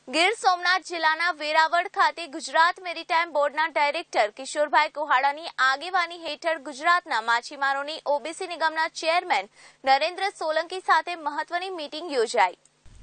ગીર સોમનાથ જિલ્લાના વેરાવળ ખાતે ગુજરાત મેરીટાઈમ બોર્ડના ડાયરેક્ટર કિશોરભાઈ કુહાડાની આગેવાની હેઠળ ગુજરાતના માછીમારોની ઓબીસી નિગમના ચેરમેન નરેન્દ્ર સોલંકી સાથે મહત્વની મીટિંગ યોજાઈ।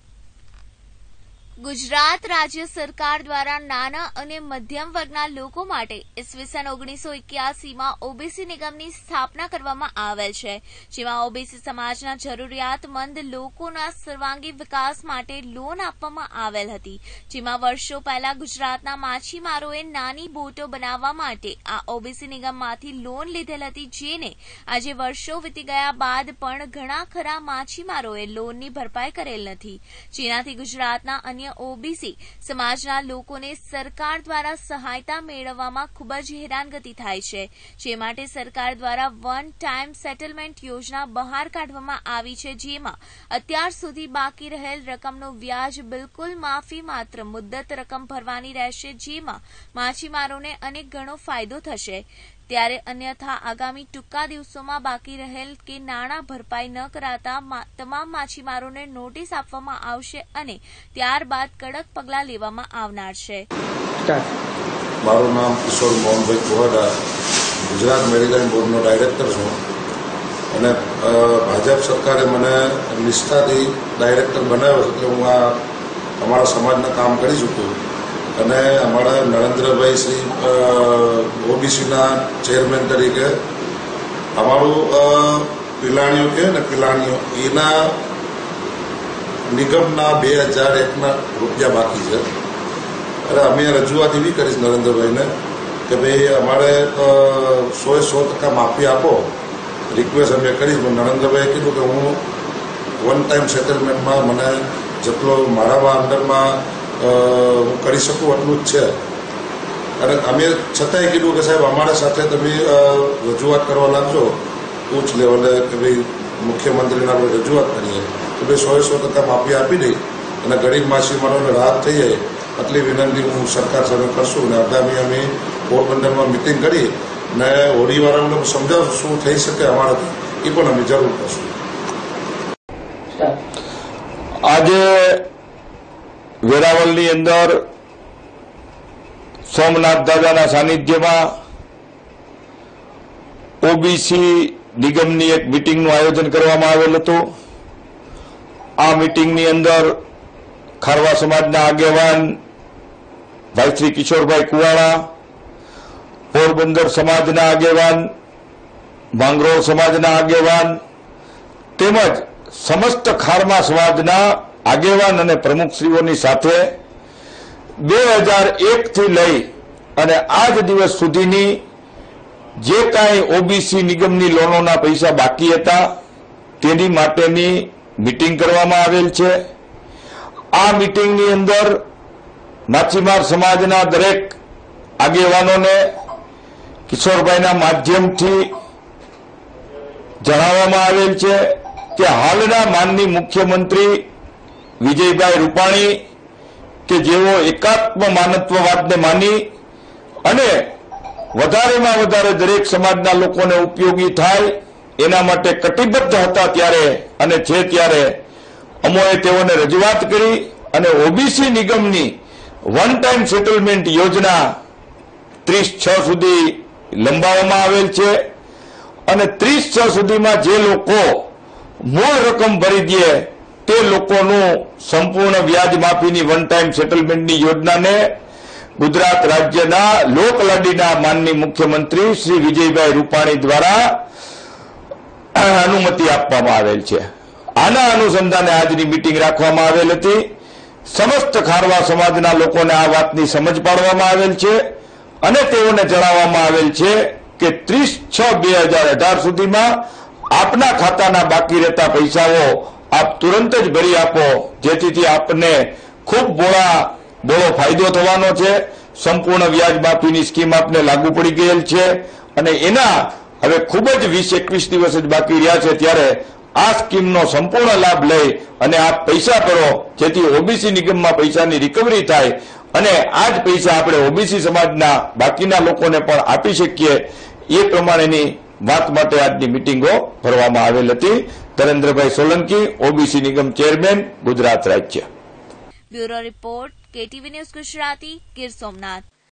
ગુજરાત રાજ્ય સરકાર દ્વારા નાના અને મધ્યમ વર્ગના લોકો માટે ઈસવીસન 1981માં ઓબીસી નિગમની સ્થાપના કરવામાં આવેલ છે, જેમાં ઓબીસી સમાજના જરૂરિયાતમંદ લોકોના સર્વાંગી વિકાસ માટે લોન આપવામાં આવેલ હતી, જેમાં વર્ષો પહેલા ગુજરાતના માછીમારોએ નાની બોટો બનાવવા માટે આ ઓબીસી નિગમમાંથી લોન લીધેલ હતી, જેને આજે વર્ષો વીતી ગયા બાદ પણ ઘણા ખરા માછીમારોએ લોનની ભરપાઈ કરેલ નથી, જેનાથી ગુજરાતના અન્ય ઓબીસી સમાજના લોકોને સરકાર દ્વારા સહાયતા મેળવવામાં ખૂબ જ હેરાનગતિ થાય છે, જે માટે સરકાર દ્વારા વન ટાઈમ સેટલમેન્ટ યોજના બહાર કાઢવામાં આવી છે, જેમાં અત્યાર સુધી બાકી રહેલ રકમનું વ્યાજ બિલકુલ માફી માત્ર મુદ્દત રકમ ભરવાની રહેશે, જેમાં માછીમારોને અનેક ગણો ફાયદો થશે। ત્યારે અન્યથા આગામી ટૂંકા દિવસોમાં બાકી રહેલ કે નાણાં ભરપાઈ ન કરાતા તમામ માછીમારોને નોટિસ આપવામાં આવશે અને ત્યારબાદ કડક પગલાં લેવામાં આવનાર છે। મારું નામ કિશોર મોહનભાઈ કુહાડા, ગુજરાત મેરીટાઈમ બોર્ડનો ડાયરેક્ટર છું અને ભાજપ સરકારે મને નિષ્ઠાથી ડાયરેક્ટર બનાવ્યો છે, એટલે હું આ અમારા સમાજના કામ કરી ચૂક્યો અને અમારા નરેન્દ્રભાઈ શ્રી ઓબીસીના ચેરમેન તરીકે અમારું પિલાણીઓ કહે ને પિલાણીઓ એના નિગમના 2001ના રૂપિયા બાકી છે। અને અમે રજૂઆત એવી કરીશ નરેન્દ્રભાઈને કે ભાઈ અમારે 100% માફી આપો, રિક્વેસ્ટ અમે કરીશ। પણ નરેન્દ્રભાઈએ કીધું કે હું વન ટાઈમ સેટલમેન્ટમાં મને જેટલો મારામાં અંડરમાં હું કરી શકું એટલું જ છે। અને અમે છતાંય કીધું કે સાહેબ અમારા સાથે તમે રજૂઆત કરવા લાગજો ઉચ્ચ લેવલે કે ભાઈ મુખ્યમંત્રીને આપણે રજૂઆત કરીએ તો ભાઈ 100% માફી આપી દઈ અને ગરીબ માછીમારોને રાહત થઈ જાય એટલી વિનંતી હું સરકાર સામે કરશું। અને આગામી અમે પોરબંદરમાં મિટિંગ કરી અને હોડીવાળાઓને સમજાવશું શું થઈ શકે અમારાથી, એ પણ અમે જરૂર કરશું। આજે વેરાવળની અંદર સોમનાથ દાદાના સાનિધ્યમાં ઓબીસી નિગમની એક મીટિંગનું આયોજન કરવામાં આવેલ હતું। આ મીટિંગની અંદર ખારવા સમાજના આગેવાન ભાઈ શ્રી કિશોરભાઈ કુવાડા, પોરબંદર સમાજના આગેવાન, માંગરોળ સમાજના આગેવાન તેમજ સમસ્ત ખારવા સમાજના આગેવાન અને પ્રમુખશ્રીઓની સાથે 2001થી લઈ અને આજ દિવસ સુધીની જે કાંઈ ઓબીસી નિગમની લોનોના પૈસા બાકી હતા તેની માટેની મીટિંગ કરવામાં આવેલ છે। આ મીટિંગની અંદર માછીમાર સમાજના દરેક આગેવાનોને કિશોરભાઈના માધ્યમથી જણાવવામાં આવેલ છે કે હાલના માનનીય મુખ્યમંત્રી વિજયભાઈ રૂપાણી કે જેઓ એકાત્મ માનવત્વવાદને માની અને વધારેમાં વધારે દરેક સમાજના લોકોને ઉપયોગી થાય એના માટે કટિબદ્ધ હતા ત્યારે અને છે ત્યારે અમોએ તેઓને રજૂઆત કરી અને ઓબીસી નિગમની વન ટાઈમ સેટલમેન્ટ યોજના 30/6 સુધી લંબાવવામાં આવેલ છે અને 30/6 સુધીમાં જે લોકો મૂળ રકમ ભરી દે તે લોકોનું સંપૂર્ણ વ્યાજ માફીની વન ટાઈમ સેટલમેન્ટની યોજનાને ગુજરાત રાજ્યના લોકલાડીના માનનીય મુખ્યમંત્રી શ્રી વિજયભાઈ રૂપાણી દ્વારા અનુમતિ આપવામાં આવેલ છે। આના અનુસંધાને આજની મીટિંગ રાખવામાં આવેલ હતી। સમસ્ત ખારવા સમાજના લોકોને આ વાતની સમજ પાડવામાં આવેલ છે અને તેઓને જણાવવામાં આવેલ છે કે 30/6/2018 સુધીમાં આપના ખાતાના બાકી રહેતા પૈસાઓ આપ તુરંત જ ભરી આપો, જેથી આપને ખૂબ બોળો ફાયદો થવાનો છે। સંપૂર્ણ વ્યાજ માફીની સ્કીમ આપને લાગુ પડી ગયેલ છે અને એના હવે ખૂબ જ 20-21 દિવસ જ બાકી રહ્યા છે, ત્યારે આ સ્કીમનો સંપૂર્ણ લાભ લઈ અને આપ પૈસા ભરો, જેથી ઓબીસી નિગમમાં પૈસાની રિકવરી થાય અને આ જ પૈસા આપણે ઓબીસી સમાજના બાકીના લોકોને પણ આપી શકીએ, એ પ્રમાણેની વાત માટે આજની મીટિંગો ભરવામાં આવેલ હતી। નરેન્દ્રભાઈ સોલંકી, ઓબીસી નિગમ ચેરમેન, ગુજરાત રાજ્ય। Bureau report, KTV news Gujarati, Gir Somnath.